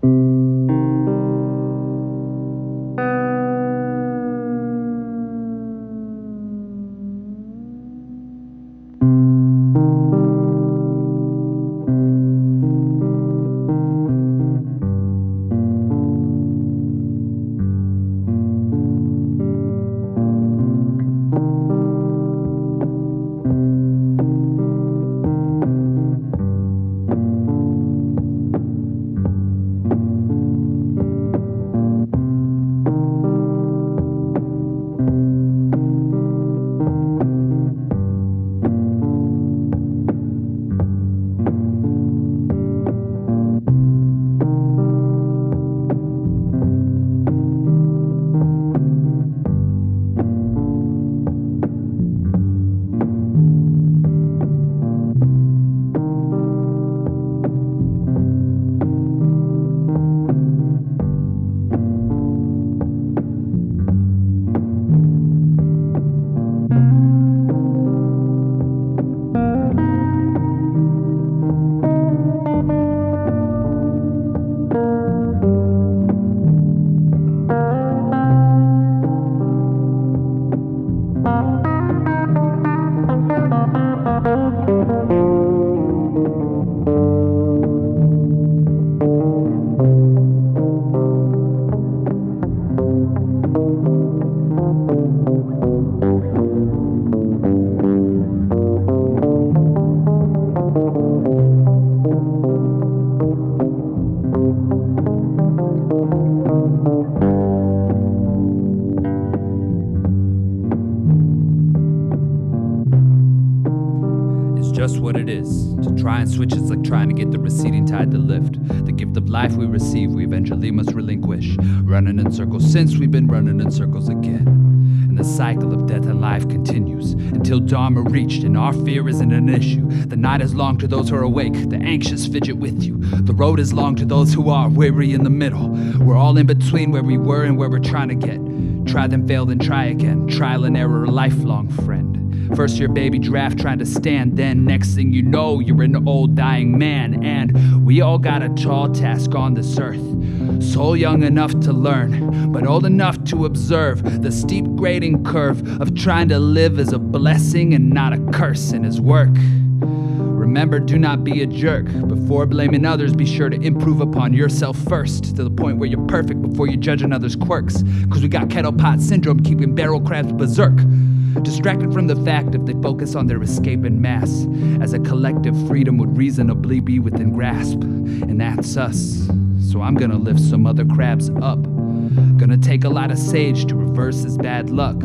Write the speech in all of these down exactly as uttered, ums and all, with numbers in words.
Just what it is. To try and switch is like trying to get the receding tide to lift. The gift of life we receive, we eventually must relinquish. Running in circles since we've been running in circles again. And the cycle of death and life continues until Dharma reached and our fear isn't an issue. The night is long to those who are awake, the anxious fidget with you. The road is long to those who are weary in the middle. We're all in between where we were and where we're trying to get. Try then fail then try again. Trial and error, a lifelong friend. First your baby draft trying to stand, then next thing you know you're an old dying man. And we all got a tall task on this earth. Soul young enough to learn, but old enough to observe the steep grading curve of trying to live as a blessing and not a curse in his work. Remember, do not be a jerk. Before blaming others, be sure to improve upon yourself first, to the point where you're perfect before you judge another's quirks. Cause we got kettle pot syndrome keeping barrel crabs berserk. Distracted from the fact if they focus on their escape en masse, as a collective freedom would reasonably be within grasp. And that's us. So I'm gonna lift some other crabs up. Gonna take a lot of sage to reverse this bad luck.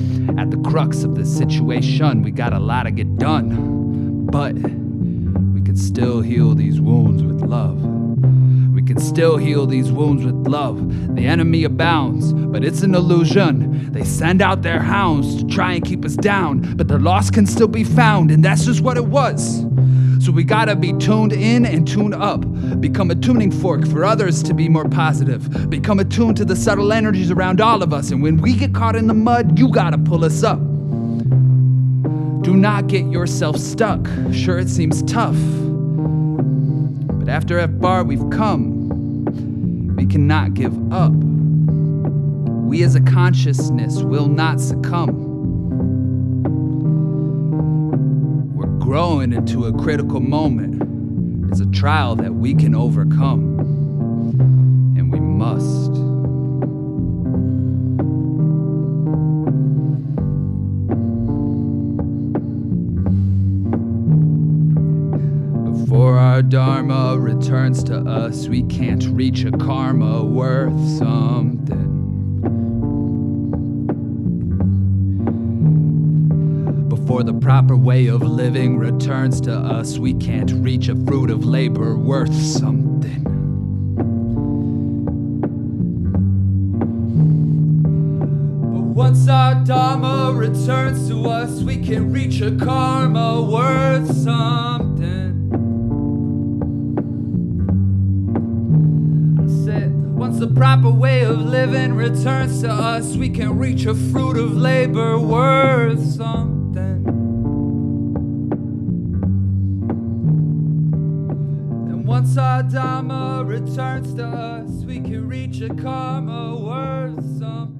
At the crux of this situation, we got a lot to get done. But we can still heal these wounds with love. We can still heal these wounds with love. The enemy abounds, but it's an illusion. They send out their hounds to try and keep us down, but their loss can still be found, and that's just what it was. So we gotta be tuned in and tuned up. Become a tuning fork for others to be more positive. Become attuned to the subtle energies around all of us, and when we get caught in the mud, you gotta pull us up. Do not get yourself stuck. Sure, it seems tough, but after how far we've come, we cannot give up. We as a consciousness will not succumb. We're growing into a critical moment. It's a trial that we can overcome, and we must. Before our Dharma returns to us, we can't reach a karma worth something. Before the proper way of living returns to us, we can't reach a fruit of labor worth something. But once our Dharma returns to us, we can reach a karma worth something. Once the proper way of living returns to us, we can reach a fruit of labor worth something. And once our Dharma returns to us, we can reach a karma worth some.